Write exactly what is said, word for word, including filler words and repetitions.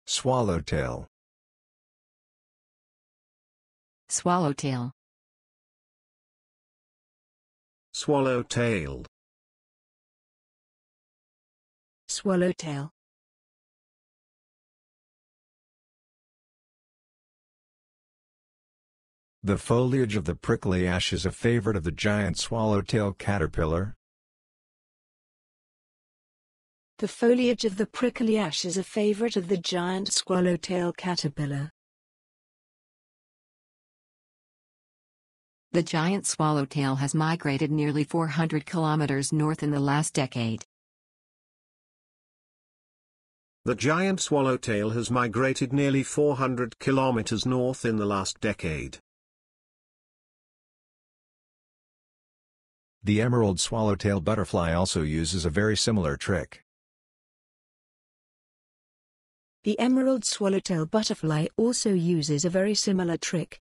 Swallowtail. Swallowtail. Swallowtail. Swallowtail. The foliage of the prickly ash is a favorite of the giant swallowtail caterpillar. The foliage of the prickly ash is a favorite of the giant swallowtail caterpillar. The giant swallowtail has migrated nearly four hundred kilometers north in the last decade. The giant swallowtail has migrated nearly four hundred kilometers north in the last decade. The emerald swallowtail butterfly also uses a very similar trick. The emerald swallowtail butterfly also uses a very similar trick.